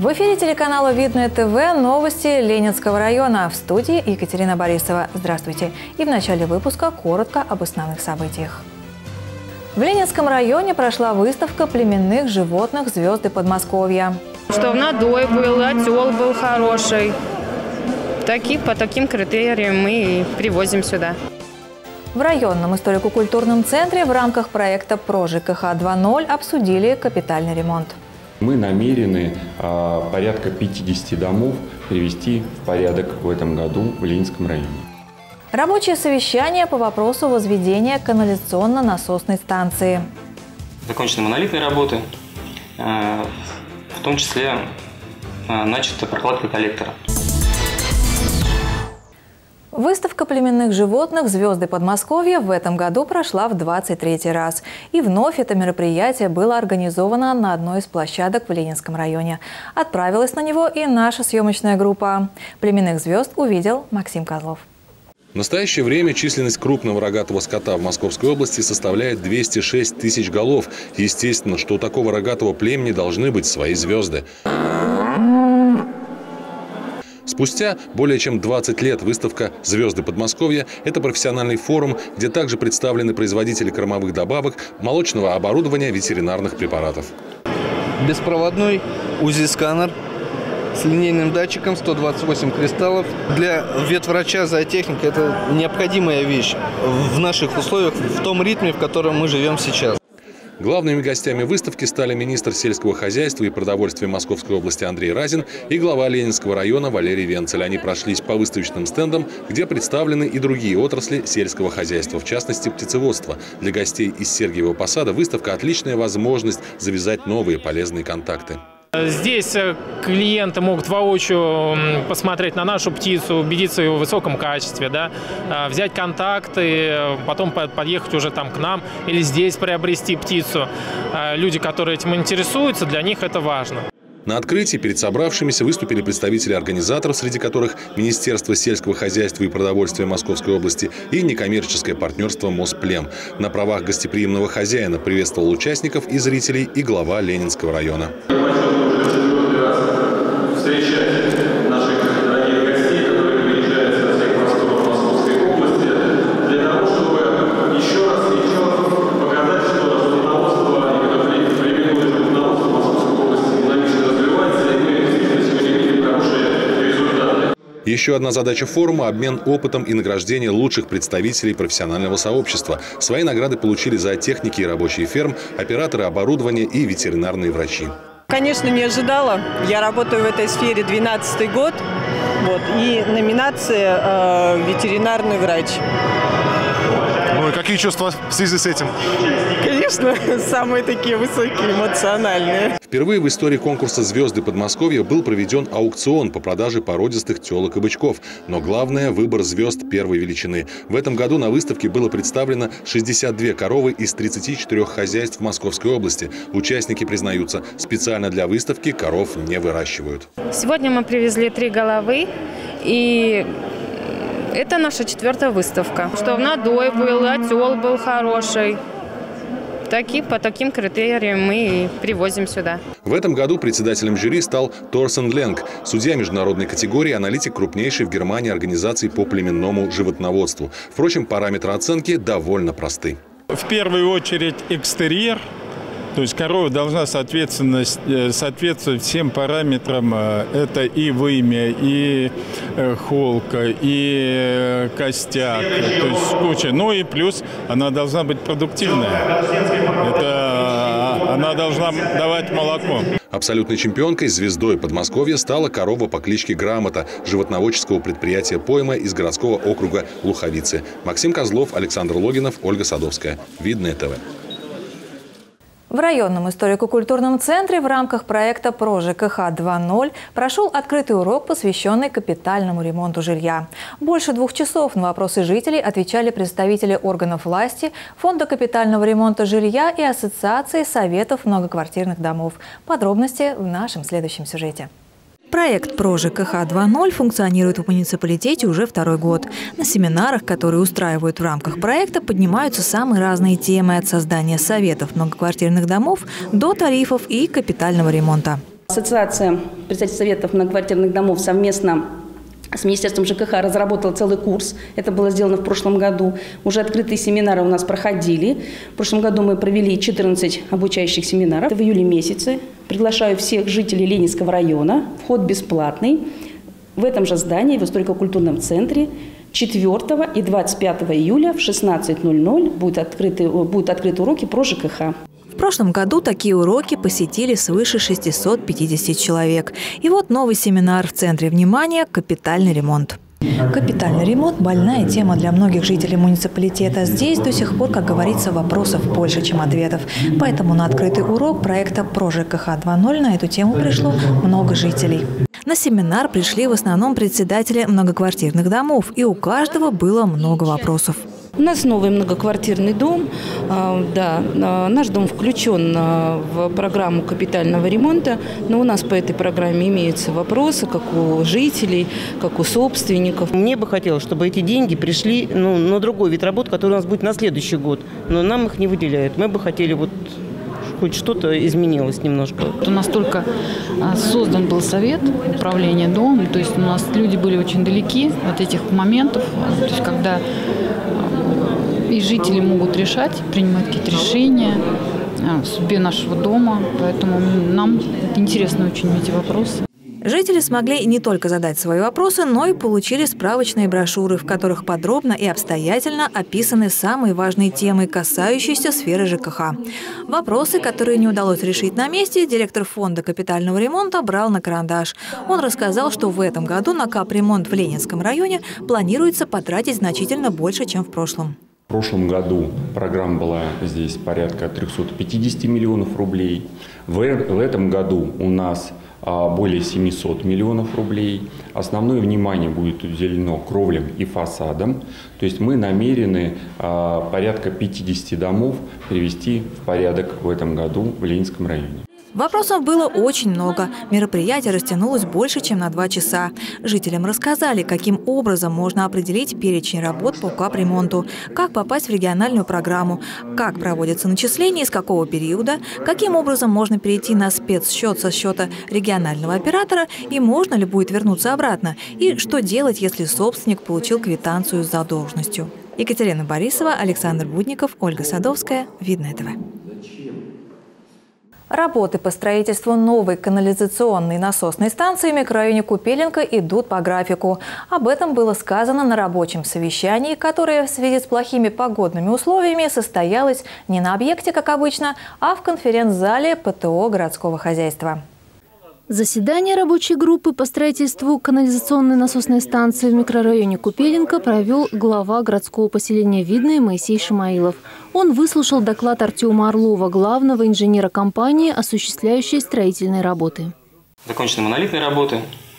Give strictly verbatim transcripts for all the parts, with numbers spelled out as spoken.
В эфире телеканала «Видное ТВ» новости Ленинского района. В студии Екатерина Борисова. Здравствуйте. И в начале выпуска коротко об основных событиях. В Ленинском районе прошла выставка племенных животных «Звезды Подмосковья». Что надой был, отел был хороший. Таки, по таким критериям мы и привозим сюда. В районном историко-культурном центре в рамках проекта «Про ЖКХ два ноль» обсудили капитальный ремонт. Мы намерены а, порядка пятидесяти домов привести в порядок в этом году в Ленинском районе. Рабочее совещание по вопросу возведения канализационно-насосной станции. Закончены монолитные работы, в том числе начата прокладка коллектора. Выставка племенных животных «Звезды Подмосковья» в этом году прошла в двадцать третий раз. И вновь это мероприятие было организовано на одной из площадок в Ленинском районе. Отправилась на него и наша съемочная группа. Племенных звезд увидел Максим Козлов. В настоящее время численность крупного рогатого скота в Московской области составляет двести шесть тысяч голов. Естественно, что у такого рогатого племени должны быть свои звезды. Спустя более чем двадцать лет выставка «Звезды Подмосковья» – это профессиональный форум, где также представлены производители кормовых добавок, молочного оборудования, ветеринарных препаратов. Беспроводной УЗИ-сканер с линейным датчиком, сто двадцать восемь кристаллов. Для ветврача зоотехника это необходимая вещь в наших условиях, в том ритме, в котором мы живем сейчас. Главными гостями выставки стали министр сельского хозяйства и продовольствия Московской области Андрей Разин и глава Ленинского района Валерий Венцель. Они прошлись по выставочным стендам, где представлены и другие отрасли сельского хозяйства, в частности птицеводство. Для гостей из Сергиева Посада выставка – отличная возможность завязать новые полезные контакты. Здесь клиенты могут воочию посмотреть на нашу птицу, убедиться в ее высоком качестве, да, взять контакты, потом подъехать уже там к нам или здесь приобрести птицу. Люди, которые этим интересуются, для них это важно. На открытии перед собравшимися выступили представители организаторов, среди которых Министерство сельского хозяйства и продовольствия Московской области и некоммерческое партнерство Мосплем. На правах гостеприимного хозяина приветствовал участников и зрителей и глава Ленинского района. Еще одна задача форума – обмен опытом и награждение лучших представителей профессионального сообщества. Свои награды получили зоотехники и рабочие ферм, операторы оборудования и ветеринарные врачи. Конечно, не ожидала. Я работаю в этой сфере двенадцатый год. Вот, и номинация э, «Ветеринарный врач». Ну и какие чувства в связи с этим? Конечно, самые такие высокие, эмоциональные. Впервые в истории конкурса «Звезды Подмосковья» был проведен аукцион по продаже породистых телок и бычков. Но главное – выбор звезд первой величины. В этом году на выставке было представлено шестьдесят две коровы из тридцати четырёх хозяйств Московской области. Участники признаются, специально для выставки коров не выращивают. Сегодня мы привезли три головы, и это наша четвертая выставка. Что надой был, отел был хороший. Таки, по таким критериям мы и привозим сюда. В этом году председателем жюри стал Торсен Ленг, судья международной категории, аналитик крупнейшей в Германии организации по племенному животноводству. Впрочем, параметры оценки довольно просты. В первую очередь экстерьер. То есть корова должна соответствовать, соответствовать всем параметрам. Это и вымя, и холка, и костяк. То есть куча. Ну и плюс она должна быть продуктивная. Это она должна давать молоко. Абсолютной чемпионкой, звездой Подмосковья, стала корова по кличке Грамота животноводческого предприятия «Пойма» из городского округа Луховицы. Максим Козлов, Александр Логинов, Ольга Садовская. Видное ТВ. В районном историко-культурном центре в рамках проекта «Про ЖКХ два ноль» прошел открытый урок, посвященный капитальному ремонту жилья. Больше двух часов на вопросы жителей отвечали представители органов власти, Фонда капитального ремонта жилья и Ассоциации советов многоквартирных домов. Подробности в нашем следующем сюжете. Проект «Про ЖКХ два ноль» функционирует в муниципалитете уже второй год. На семинарах, которые устраивают в рамках проекта, поднимаются самые разные темы – от создания советов многоквартирных домов до тарифов и капитального ремонта. Ассоциация представителей советов многоквартирных домов совместно с Министерством ЖКХ разработала целый курс. Это было сделано в прошлом году. Уже открытые семинары у нас проходили. В прошлом году мы провели четырнадцать обучающих семинаров. В июле месяце приглашаю всех жителей Ленинского района. Вход бесплатный. В этом же здании, в историко-культурном центре, четвёртого и двадцать пятого июля в шестнадцать ноль ноль будут открыты, будут открыты уроки про ЖКХ. В прошлом году такие уроки посетили свыше шестисот пятидесяти человек. И вот новый семинар в центре внимания – капитальный ремонт. Капитальный ремонт – больная тема для многих жителей муниципалитета. Здесь до сих пор, как говорится, вопросов больше, чем ответов. Поэтому на открытый урок проекта «Про ЖКХ два ноль» на эту тему пришло много жителей. На семинар пришли в основном председатели многоквартирных домов, и у каждого было много вопросов. У нас новый многоквартирный дом. Да, наш дом включен в программу капитального ремонта, но у нас по этой программе имеются вопросы, как у жителей, как у собственников. Мне бы хотелось, чтобы эти деньги пришли ну, на другой вид работ, который у нас будет на следующий год, но нам их не выделяют. Мы бы хотели вот хоть что-то изменилось немножко. У нас только создан был совет управления домом, то есть у нас люди были очень далеки от этих моментов, то есть когда и жители могут решать, принимать какие-то решения в судьбе нашего дома, поэтому нам интересны очень эти вопросы. Жители смогли не только задать свои вопросы, но и получили справочные брошюры, в которых подробно и обстоятельно описаны самые важные темы, касающиеся сферы ЖКХ. Вопросы, которые не удалось решить на месте, директор фонда капитального ремонта брал на карандаш. Он рассказал, что в этом году на капремонт в Ленинском районе планируется потратить значительно больше, чем в прошлом. В прошлом году программа была здесь порядка трёхсот пятидесяти миллионов рублей. В этом году у нас более семисот миллионов рублей. Основное внимание будет уделено кровлям и фасадам. То есть мы намерены порядка пятидесяти домов привести в порядок в этом году в Ленинском районе. Вопросов было очень много. Мероприятие растянулось больше, чем на два часа. Жителям рассказали, каким образом можно определить перечень работ по капремонту, как попасть в региональную программу, как проводятся начисления, с какого периода, каким образом можно перейти на спецсчет со счета регионального оператора и можно ли будет вернуться обратно, и что делать, если собственник получил квитанцию с задолженностью. Екатерина Борисова, Александр Будников, Ольга Садовская. Видное ТВ. Работы по строительству новой канализационной насосной станции в микрорайоне Купеленко идут по графику. Об этом было сказано на рабочем совещании, которое в связи с плохими погодными условиями состоялось не на объекте, как обычно, а в конференц-зале ПТО городского хозяйства. Заседание рабочей группы по строительству канализационной насосной станции в микрорайоне Купеленко провел глава городского поселения Видное Моисей Шамаилов. Он выслушал доклад Артема Орлова, главного инженера компании, осуществляющей строительные работы. Закончены монолитные работы,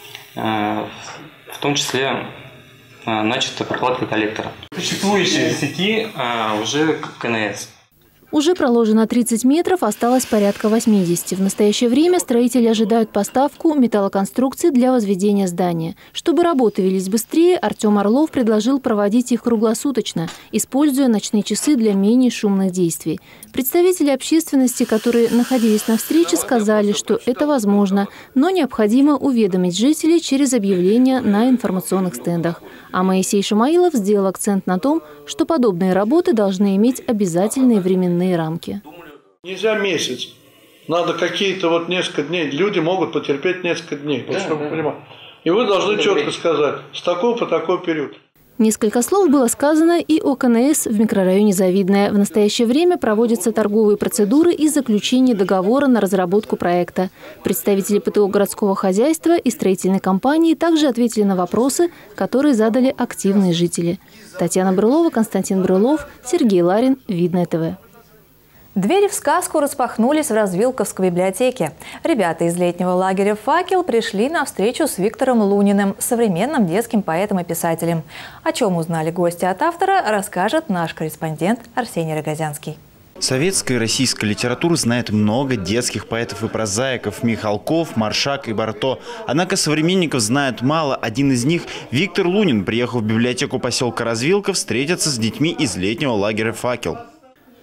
в том числе начата прокладка коллектора. Существующие сети уже КНС. Уже проложено тридцать метров, осталось порядка восьмидесяти. В настоящее время строители ожидают поставку металлоконструкций для возведения здания. Чтобы работы велись быстрее, Артем Орлов предложил проводить их круглосуточно, используя ночные часы для менее шумных действий. Представители общественности, которые находились на встрече, сказали, что это возможно, но необходимо уведомить жителей через объявления на информационных стендах. А Моисей Шамаилов сделал акцент на том, что подобные работы должны иметь обязательные временные рамки. Нельзя месяц. Надо какие-то вот несколько дней. Люди могут потерпеть несколько дней. Да, чтобы да. И вы должны это четко время. сказать, с такого по такой период. Несколько слов было сказано и о КНС в микрорайоне Завидное. В настоящее время проводятся торговые процедуры и заключение договора на разработку проекта. Представители ПТО городского хозяйства и строительной компании также ответили на вопросы, которые задали активные жители. Татьяна Брылова, Константин Брылов, Сергей Ларин, Видное ТВ. Двери в сказку распахнулись в Развилковской библиотеке. Ребята из летнего лагеря «Факел» пришли на встречу с Виктором Луниным, современным детским поэтом и писателем. О чем узнали гости от автора, расскажет наш корреспондент Арсений Рогозянский. Советская и российская литература знает много детских поэтов и прозаиков – Михалков, Маршак и Барто. Однако современников знают мало. Один из них – Виктор Лунин, приехал в библиотеку поселка Развилков встретиться с детьми из летнего лагеря «Факел».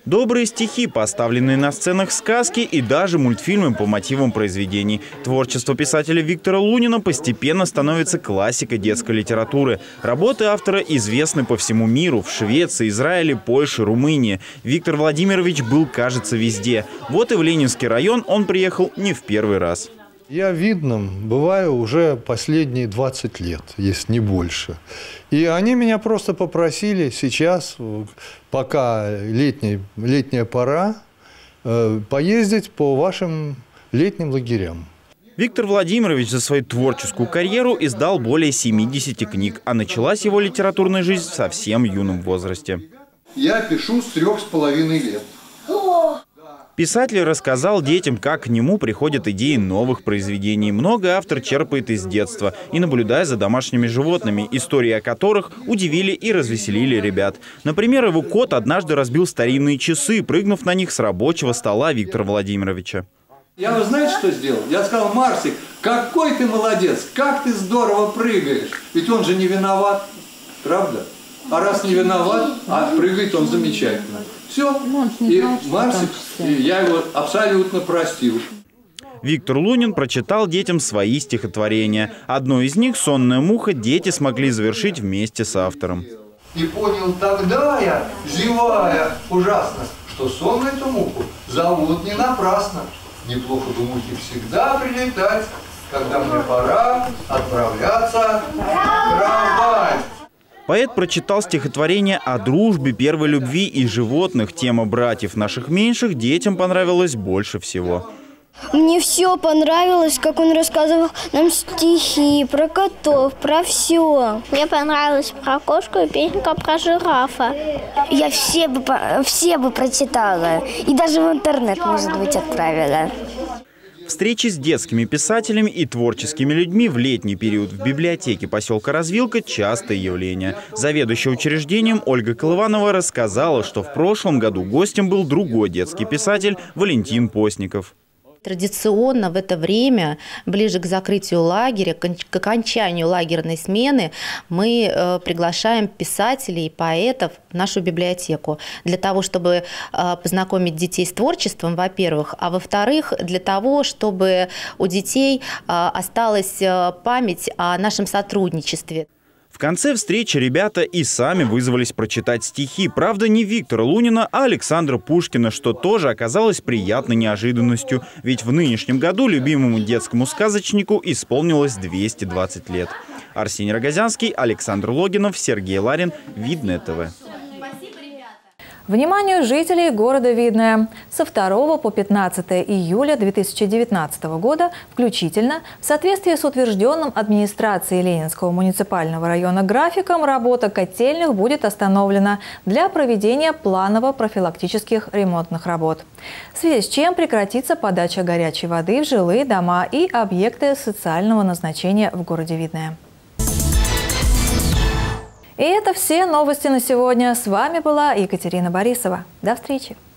Добрые стихи, поставленные на сценах сказки и даже мультфильмы по мотивам произведений. Творчество писателя Виктора Лунина постепенно становится классикой детской литературы. Работы автора известны по всему миру – в Швеции, Израиле, Польше, Румынии. Виктор Владимирович был, кажется, везде. Вот и в Ленинский район он приехал не в первый раз. Я видным бываю уже последние двадцать лет, если не больше. И они меня просто попросили сейчас, пока летний, летняя пора, поездить по вашим летним лагерям. Виктор Владимирович за свою творческую карьеру издал более семидесяти книг, а началась его литературная жизнь в совсем юном возрасте. Я пишу с трех с половиной лет. Писатель рассказал детям, как к нему приходят идеи новых произведений. Много автор черпает из детства и наблюдая за домашними животными, истории о которых удивили и развеселили ребят. Например, его кот однажды разбил старинные часы, прыгнув на них с рабочего стола Виктора Владимировича. Я, вы знаете, что сделал? Я сказал: Марсик, какой ты молодец, как ты здорово прыгаешь. Ведь он же не виноват, правда? А раз не виноват, а прыгает он замечательно. Все, и Марсик, я его абсолютно простил. Виктор Лунин прочитал детям свои стихотворения. Одно из них, «Сонная муха», дети смогли завершить вместе с автором. И понял тогда я, зевая ужасно, что сон эту муху зовут не напрасно. Неплохо бы мухе всегда прилетать, когда мне пора отправляться кровать. Поэт прочитал стихотворение о дружбе, первой любви и животных. Тема братьев наших меньших детям понравилась больше всего. Мне все понравилось, как он рассказывал нам стихи про котов, про все. Мне понравилось про кошку и песенка про жирафа. Я все бы, все бы прочитала. И даже в интернет, может быть, отправила. Встречи с детскими писателями и творческими людьми в летний период в библиотеке поселка Развилка – частое явление. Заведующая учреждением Ольга Колыванова рассказала, что в прошлом году гостем был другой детский писатель Валентин Постников. Традиционно в это время, ближе к закрытию лагеря, к окончанию лагерной смены, мы э, приглашаем писателей и поэтов в нашу библиотеку для того, чтобы э, познакомить детей с творчеством, во-первых, а во-вторых, для того, чтобы у детей э, осталась э, память о нашем сотрудничестве. В конце встречи ребята и сами вызвались прочитать стихи. Правда, не Виктора Лунина, а Александра Пушкина, что тоже оказалось приятной неожиданностью. Ведь в нынешнем году любимому детскому сказочнику исполнилось двести двадцать лет. Арсений Рогозянский, Александр Логинов, Сергей Ларин. Видное ТВ. Вниманию жителей города Видное. Со второго по пятнадцатое июля две тысячи девятнадцатого года включительно, в соответствии с утвержденным администрацией Ленинского муниципального района графиком, работа котельных будет остановлена для проведения планово-профилактических ремонтных работ. В связи с чем прекратится подача горячей воды в жилые дома и объекты социального назначения в городе Видное. И это все новости на сегодня. С вами была Екатерина Борисова. До встречи!